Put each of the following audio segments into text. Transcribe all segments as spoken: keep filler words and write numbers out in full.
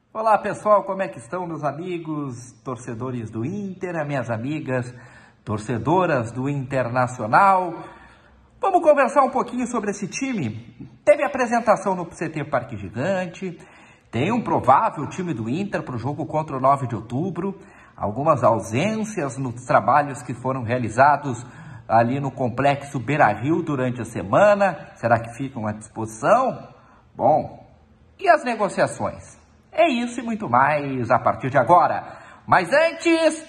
Olá pessoal, como é que estão meus amigos, torcedores do Inter, minhas amigas, torcedoras do Internacional? Vamos conversar um pouquinho sobre esse time. Teve apresentação no C T Parque Gigante, tem um provável time do Inter para o jogo contra o nove de outubro, algumas ausências nos trabalhos que foram realizados ali no Complexo Beira-Rio durante a semana. Será que ficam à disposição? Bom, e as negociações? É isso e muito mais a partir de agora. Mas antes,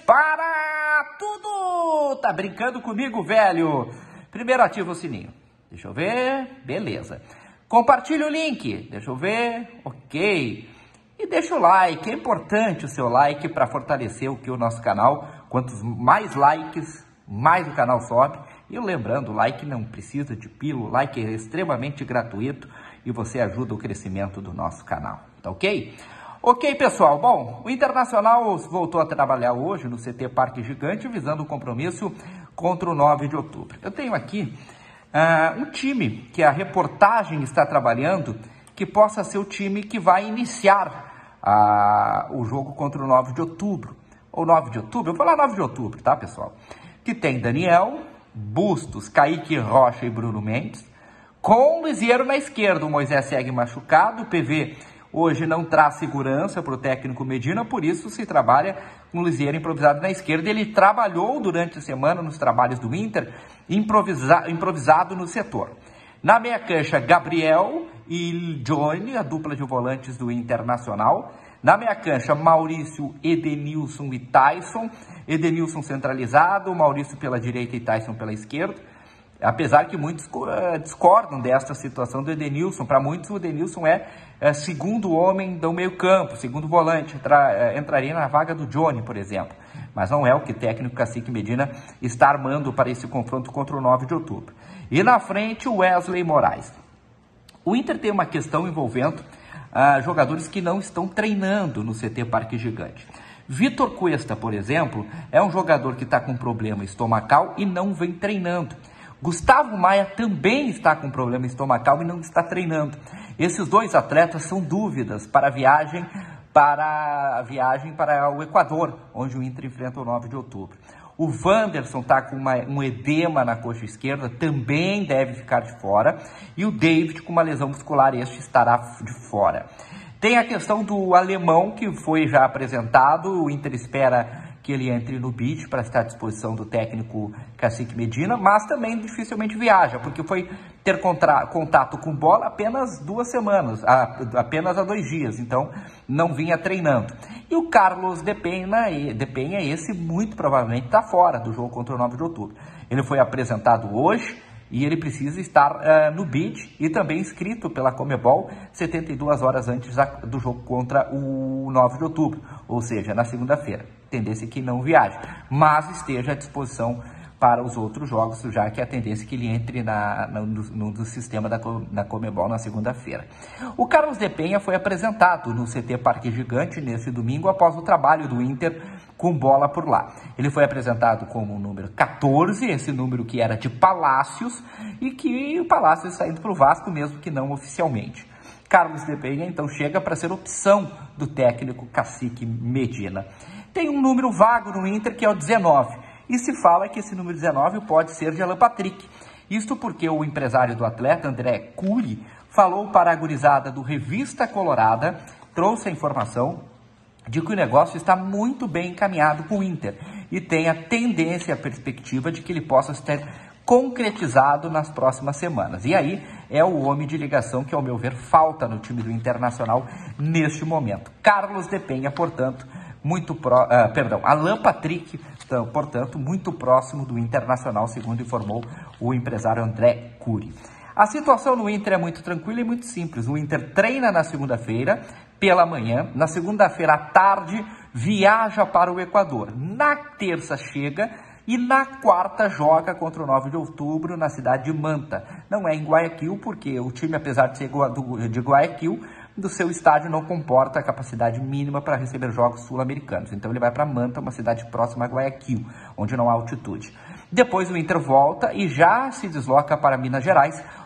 para tudo! Tá brincando comigo, velho? Primeiro ativa o sininho. Deixa eu ver. Beleza. Compartilha o link. Deixa eu ver. Ok. E deixa o like. É importante o seu like para fortalecer o que o nosso canal. Quantos mais likes, mais o canal sobe. E lembrando, o like não precisa de pila. O like é extremamente gratuito e você ajuda o crescimento do nosso canal. Tá ok? Ok, pessoal. Bom, o Internacional voltou a trabalhar hoje no C T Parque Gigante, visando o compromisso contra o nove de outubro. Eu tenho aqui uh, um time que a reportagem está trabalhando, que possa ser o time que vai iniciar uh, o jogo contra o nove de outubro. Ou nove de outubro, eu vou falar nove de outubro, tá, pessoal? Que tem Daniel, Bustos, Kaique Rocha e Bruno Mendes, com o Lisieiro na esquerda. O Moisés segue machucado, o P V hoje não traz segurança para o técnico Medina, por isso se trabalha com o Lisieiro improvisado na esquerda. Ele trabalhou durante a semana nos trabalhos do Inter, improvisa, improvisado no setor. Na meia cancha, Gabriel e Johnny, a dupla de volantes do Internacional. Na meia cancha, Maurício, Edenilson e Tyson. Edenilson centralizado, Maurício pela direita e Tyson pela esquerda. Apesar que muitos uh, discordam desta situação do Edenilson. Para muitos, o Edenilson é, é segundo homem do meio campo, segundo volante. Entra, uh, entraria na vaga do Johnny, por exemplo. Mas não é o que o técnico Cacique Medina está armando para esse confronto contra o nove de outubro. E na frente, o Wesley Moraes. O Inter tem uma questão envolvendo uh, jogadores que não estão treinando no C T Parque Gigante. Vitor Cuesta, por exemplo, é um jogador que está com problema estomacal e não vem treinando. Gustavo Maia também está com problema estomacal e não está treinando. Esses dois atletas são dúvidas para a viagem para, a viagem para o Equador, onde o Inter enfrenta o nove de outubro. O Wanderson está com uma, um edema na coxa esquerda, também deve ficar de fora. E o David com uma lesão muscular, este estará de fora. Tem a questão do alemão, que foi já apresentado. O Inter espera que ele entre no bid para estar à disposição do técnico Cacique Medina, mas também dificilmente viaja, porque foi ter contra, contato com bola apenas duas semanas, a, apenas há dois dias, então não vinha treinando. E o Carlos de Penha, de Penha esse muito provavelmente está fora do jogo contra o nove de outubro. Ele foi apresentado hoje e ele precisa estar uh, no bid e também inscrito pela Comebol setenta e duas horas antes da, do jogo contra o nove de outubro, ou seja, na segunda-feira. Tendência que não viaje, mas esteja à disposição para os outros jogos, já que a tendência é que ele entre na, no, no, no sistema da, da Comebol na segunda-feira. O Carlos de Penha foi apresentado no C T Parque Gigante nesse domingo após o trabalho do Inter com bola por lá. Ele foi apresentado como o número quatorze, esse número que era de Palácios, e que o Palácios está indo para o Vasco, mesmo que não oficialmente. Carlos de Penha, então, chega para ser opção do técnico Cacique Medina. Tem um número vago no Inter, que é o dezenove, e se fala que esse número dezenove pode ser de Alan Patrick. Isto porque o empresário do atleta, André Cury, falou para a gurizada do Revista Colorada, trouxe a informação de que o negócio está muito bem encaminhado com o Inter e tem a tendência, a perspectiva de que ele possa ser concretizado nas próximas semanas. E aí é o homem de ligação que, ao meu ver, falta no time do Internacional neste momento. Carlos de Penha, portanto, muito pró, uh, perdão, Alan Patrick, então, portanto, muito próximo do Internacional, segundo informou o empresário André Cury. A situação no Inter é muito tranquila e muito simples. O Inter treina na segunda-feira pela manhã, na segunda-feira à tarde viaja para o Equador. Na terça chega e na quarta joga contra o nove de outubro na cidade de Manta. Não é em Guayaquil, porque o time, apesar de ser de Guayaquil, do seu estádio não comporta a capacidade mínima para receber jogos sul-americanos. Então ele vai para Manta, uma cidade próxima a Guayaquil, onde não há altitude. Depois o Inter volta e já se desloca para Minas Gerais,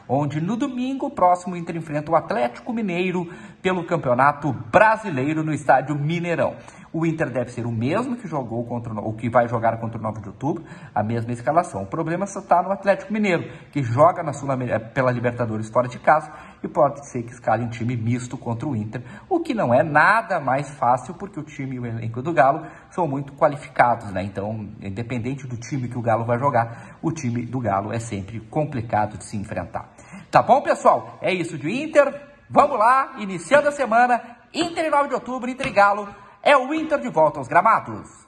onde no domingo próximo o Inter enfrenta o Atlético Mineiro pelo Campeonato Brasileiro no estádio Mineirão. O Inter deve ser o mesmo que jogou contra o que vai jogar contra o nove de outubro, a mesma escalação. O problema está no Atlético Mineiro, que joga na Sul pela Libertadores fora de casa e pode ser que escale um time misto contra o Inter, o que não é nada mais fácil porque o time e o elenco do Galo são muito qualificados, né? Então, independente do time que o Galo vai jogar, o time do Galo é sempre complicado de se enfrentar. Tá bom, pessoal? É isso de Inter. Vamos lá, iniciando a semana, Inter e nove de outubro, Inter e Galo. É o Inter de volta aos gramados.